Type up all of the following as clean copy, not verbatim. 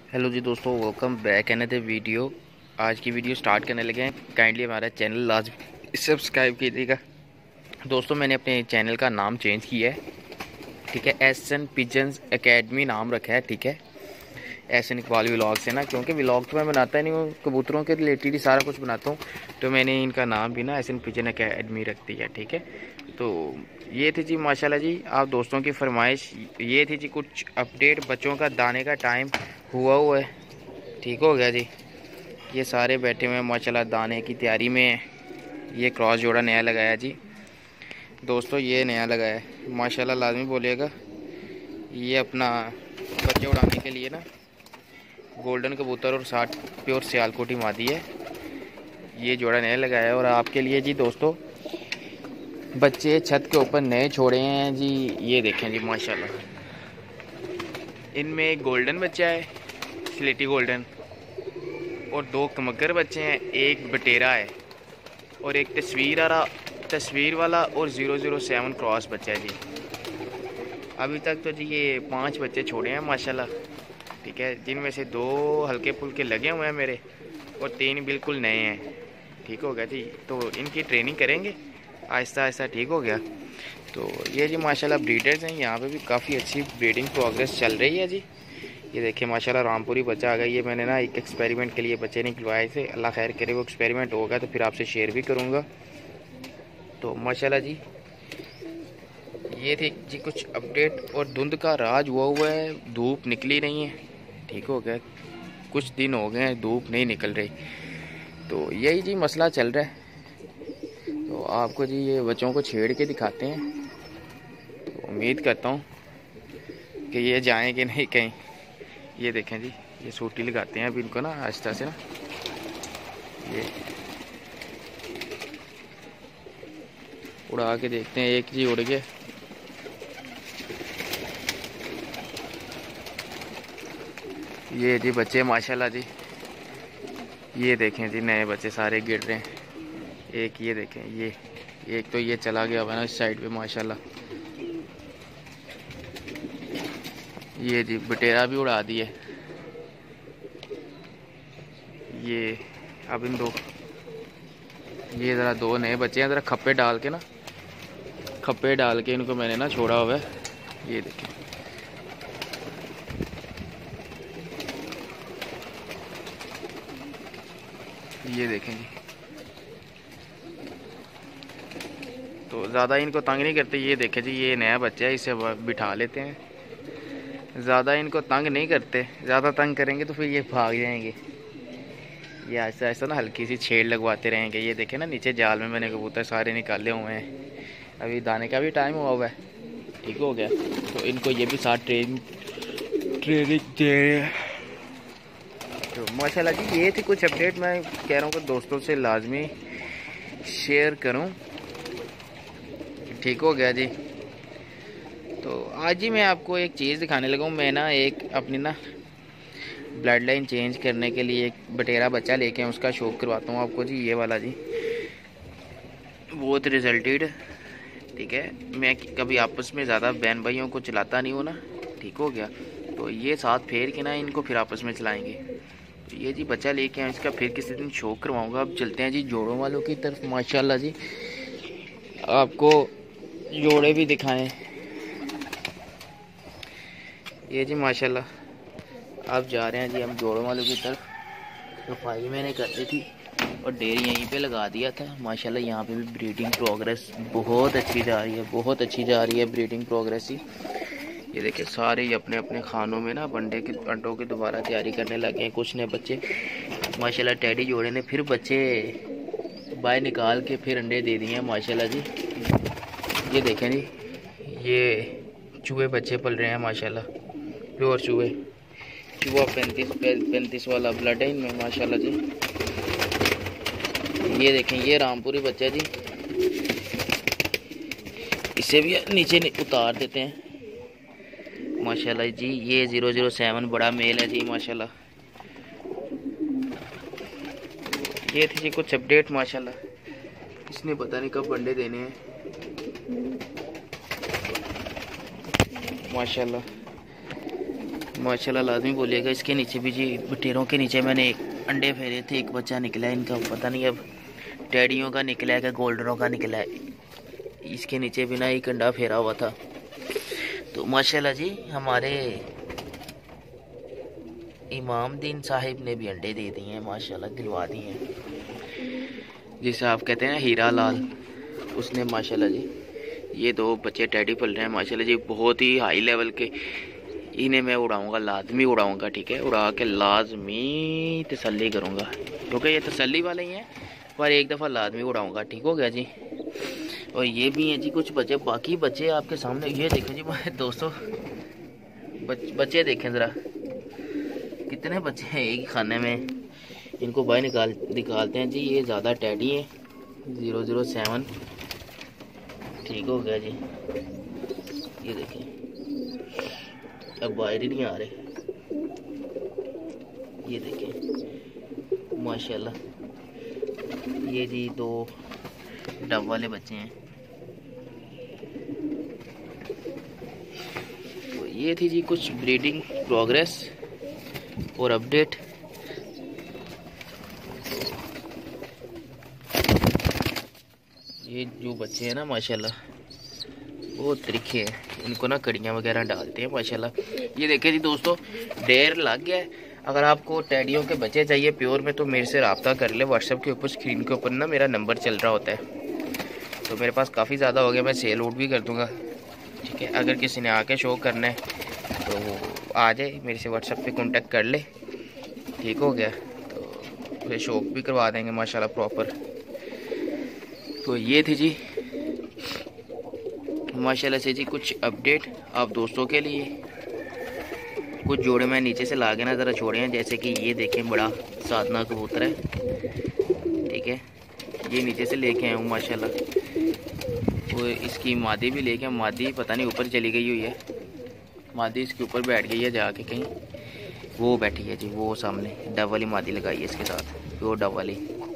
Hello जी दोस्तों, welcome back another video. आज की वीडियो स्टार्ट करने लगे हैं। काइंडली हमारा चैनल लाजमी सब्सक्राइब कीजिएगा। दोस्तों, मैंने अपने चैनल का नाम चेंज किया है, ठीक है। एसएन पिजन्स एकेडमी नाम रखा है, ठीक है। एसएन इकबाल व्लॉग से ना, क्योंकि व्लॉग तो मैं बनाता नहीं हूँ, कबूतरों के रिलेटेड ही सारा कुछ बनाता हूँ, तो मैंने इनका नाम भी ना एसएन पिजन एकेडमी रख दिया, ठीक है। तो ये थी जी माशाल्लाह जी, आप दोस्तों की फरमाइश। ये थी जी कुछ अपडेट। बच्चों का दाने का टाइम हुआ है, ठीक हो गया जी। ये सारे बैठे हुए हैं माशाल्लाह, दाने की तैयारी में है। ये क्रॉस जोड़ा नया लगाया जी दोस्तों, ये नया लगाया है माशाल्लाह, लाजमी बोलिएगा। ये अपना बच्चे उड़ाने के लिए ना गोल्डन कबूतर और 60 प्योर सियालकोटी मादी है। ये जोड़ा नया लगाया है और आपके लिए जी दोस्तों, बच्चे छत के ऊपर नए छोड़े हैं जी। ये देखें जी माशाल्लाह, इनमें एक गोल्डन बच्चा है, स्लेटी गोल्डन, और 2 कमगर बच्चे हैं, एक बटेरा है और एक तस्वीर वाला और 007 क्रॉस बच्चा है जी। अभी तक तो जी ये 5 बच्चे छोड़े हैं माशाल्लाह, ठीक है, जिनमें से 2 हल्के फुल्के लगे हुए हैं मेरे और 3 बिल्कुल नए हैं, ठीक हो गया जी। तो इनकी ट्रेनिंग करेंगे आहिस्ता आहिस्ता, ठीक हो गया। तो ये जी माशाल्लाह ब्रीडर्स हैं, यहाँ पे भी काफ़ी अच्छी ब्रीडिंग प्रोग्रेस चल रही है जी। ये देखिए माशाल्लाह रामपुरी बच्चा आ गया। ये मैंने ना एक एक्सपेरिमेंट के लिए बच्चे निकलवाए थे, अल्लाह खैर करे वो एक्सपेरिमेंट होगा तो फिर आपसे शेयर भी करूँगा। तो माशाल्लाह जी, ये थी जी कुछ अपडेट। और धुंध का राज हुआ है, धूप निकली नहीं है, ठीक हो गया। कुछ दिन हो गए हैं धूप नहीं निकल रही, तो यही जी मसला चल रहा है। तो आपको जी ये बच्चों को छेड़ के दिखाते हैं, तो उम्मीद करता हूँ कि ये जाएंगे नहीं कहीं। ये देखें जी, ये सूटी लगाते हैं अभी इनको ना आहिस्ता से ना। ये उड़ा के देखते हैं, एक जी उड़ गए। ये जी बच्चे माशाल्लाह जी, ये देखें जी नए बच्चे सारे गिर रहे हैं। एक ये देखें, ये एक तो ये चला गया हुआ ना इस साइड पे माशाल्लाह। ये जी बटेरा भी उड़ा दिए। ये अब इन 2 ये ज़रा 2 नए बच्चे हैं, ज़रा खप्पे डाल के इनको मैंने ना छोड़ा हुआ है। ये देखें, ये देखें जी। तो ज़्यादा इनको तंग नहीं करते। ये देखें जी, ये नया बच्चा है, इसे बिठा लेते हैं। ज़्यादा इनको तंग नहीं करते, ज़्यादा तंग करेंगे तो फिर ये भाग जाएंगे। ये ऐसा ऐसा ना हल्की सी छेड़ लगवाते रहेंगे। ये देखें ना नीचे जाल में मैंने कबूतर सारे निकाले हुए हैं। अभी दाने का भी टाइम हुआ है, ठीक हो गया। तो इनको ये भी साथ ट्रेनिंग दे। तो माशाल्लाह जी, ये थी कुछ अपडेट। मैं कह रहा हूँ कि दोस्तों से लाजमी शेयर करूँ, ठीक हो गया जी। तो आज ही मैं आपको एक चीज़ दिखाने लगा हूँ। मैं ना एक अपनी ना ब्लड लाइन चेंज करने के लिए एक बटेरा बच्चा लेके उसका शौक करवाता हूँ आपको जी। ये वाला जी बहुत रिजल्टेड, ठीक है। मैं कभी आपस में ज़्यादा बहन भाइयों को चलाता नहीं हूँ ना, ठीक हो गया। तो ये साथ फेर के ना इनको फिर आपस में चलाएंगे। तो ये जी बच्चा लेके आए, इसका फिर किसी दिन शौक करवाऊँगा। अब चलते हैं जी जोड़ों वालों की तरफ। माशाल्लाह जी, आपको जोड़े भी दिखाएं। ये जी माशाल्लाह, आप जा रहे हैं जी हम जोड़ों वालों की तरफ। सफाई मैंने कर दी थी और डेरी यहीं पे लगा दिया था माशाल्लाह। यहाँ पे भी ब्रीडिंग प्रोग्रेस बहुत अच्छी जा रही है, बहुत अच्छी जा रही है ब्रीडिंग प्रोग्रेस ही। ये देखिए सारे ही अपने अपने खानों में ना अंडों की दोबारा तैयारी करने लगे हैं। कुछ ने बच्चे माशाल्लाह, टैडी जोड़े ने फिर बच्चे बाहर निकाल के फिर अंडे दे दिए हैं माशाल्लाह जी। ये देखें जी, ये चूहे बच्चे पल रहे हैं माशाल्लाह, प्योर चूहा 35 वाला ब्लड है इनमें माशाल्लाह जी। ये देखें, ये रामपुरी बच्चा जी, इसे भी नीचे उतार देते हैं माशाल्लाह जी। ये 007 बड़ा मेल है जी माशाल्लाह। ये थी जी कुछ अपडेट माशाल्लाह। इसने पता नहीं कब अंडे देने हैं माशाल्लाह। माशाल्लाह लाजमी बोलिएगा। इसके नीचे भी जी बटेरों के नीचे मैंने अंडे फेरे थे, एक बच्चा निकला है इनका, पता नहीं अब टैडियों का निकला है कि गोल्डनों का निकला है। इसके नीचे भी ना एक अंडा फेरा हुआ था। तो माशाल्लाह जी हमारे इमामदीन साहिब ने भी अंडे दे दिए हैं माशाल्लाह, दिलवा दिए हैं। जिसे आप कहते हैं ना हीरा लाल, उसने माशाल्लाह जी ये 2 बच्चे टैडी पल रहे हैं माशाल्लाह जी, बहुत ही हाई लेवल के। इन्हें मैं उड़ाऊंगा, लाजमी उड़ाऊंगा, ठीक है, उड़ा के लाजमी तसल्ली करूंगा, क्योंकि ये तसल्ली वाले ही हैं, पर एक दफ़ा लाजमी उड़ाऊंगा। ठीक हो गया जी। और ये भी हैं जी कुछ बच्चे, बाकी बच्चे आपके सामने ये देखें जी दोस्तों, बच्चे देखें ज़रा कितने बच्चे हैं एक ही खाने में। इनको बाहर निकालते हैं जी। ये ज़्यादा टैडी हैं, 007। ठीक हो गया जी। ये देखें अब बाहर ही नहीं आ रहे। ये देखें माशाल्लाह, ये जी 2 डब वाले बच्चे हैं। तो ये थी जी कुछ ब्रीडिंग प्रोग्रेस और अपडेट। ये जो बच्चे हैं ना माशाल्लाह बहुत तरीके हैं, इनको ना कड़ियाँ वगैरह डालते हैं माशाल्लाह। ये देखें जी दोस्तों, ढेर लग गया है। अगर आपको टैडियों के बच्चे चाहिए प्योर में तो मेरे से रब्ता कर ले। व्हाट्सएप के ऊपर स्क्रीन के ऊपर ना मेरा नंबर चल रहा होता है। तो मेरे पास काफ़ी ज़्यादा हो गया, मैं सेल आउट भी कर दूँगा, ठीक है। अगर किसी ने आके शो करना है तो आ जाए, मेरे से व्हाट्सएप पे कांटेक्ट कर ले। ठीक हो गया। तो फिर शो भी करवा देंगे माशाल्लाह प्रॉपर। तो ये थी जी माशाल्लाह से जी कुछ अपडेट आप दोस्तों के लिए। कुछ जोड़े मैं नीचे से ला के ना ज़रा छोड़े हैं, जैसे कि ये देखें बड़ा साधना कबूतर है, ठीक है। ये नीचे से लेके आया हूँ माशाल्लाह। वो इसकी मादी भी लेके, मादी पता नहीं ऊपर चली गई हुई है, मादी इसके ऊपर बैठ गई है जाके कहीं, वो बैठी है जी वो सामने। डब वाली मादी लगाई है इसके साथ, वो डब वाली।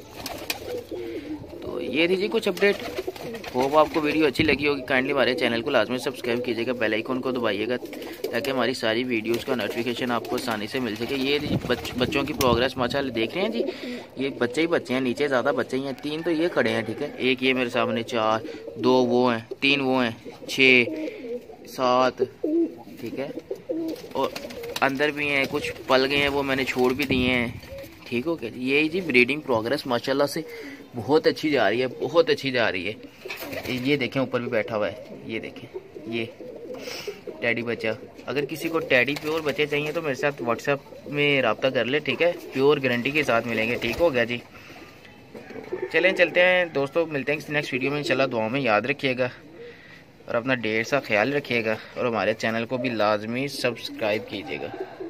तो ये थी जी कुछ अपडेट। होप आपको वीडियो अच्छी लगी होगी। काइंडली हमारे चैनल को लाजमी सब्सक्राइब कीजिएगा, बेल आइकन को दबाइएगा ताकि हमारी सारी वीडियोस का नोटिफिकेशन आपको आसानी से मिल सके। ये बच्चों की प्रोग्रेस माशाल्लाह देख रहे हैं जी, ये बच्चे ही बच्चे हैं, नीचे ज़्यादा बच्चे ही हैं। 3 तो ये खड़े हैं, ठीक है। एक ये मेरे सामने, 4, 2 वो हैं, 3 वो हैं, 6, 7, ठीक है। और अंदर भी हैं, कुछ पल गए हैं, वो मैंने छोड़ भी दिए हैं। ठीक हो गया। यही जी ब्रीडिंग प्रोग्रेस माशाल्लाह से बहुत अच्छी जा रही है, बहुत अच्छी जा रही है। ये देखें ऊपर भी बैठा हुआ है, ये देखें ये टैडी बच्चा। अगर किसी को टैडी प्योर बच्चे चाहिए तो मेरे साथ व्हाट्सएप में रब्ता कर ले, ठीक है। प्योर गारंटी के साथ मिलेंगे। ठीक हो गया जी। तो चलें चलते हैं दोस्तों, मिलते हैं नेक्स्ट वीडियो में इंशाल्लाह। दुआ में याद रखिएगा और अपना ढेर सा ख्याल रखिएगा और हमारे चैनल को भी लाजमी सब्सक्राइब कीजिएगा।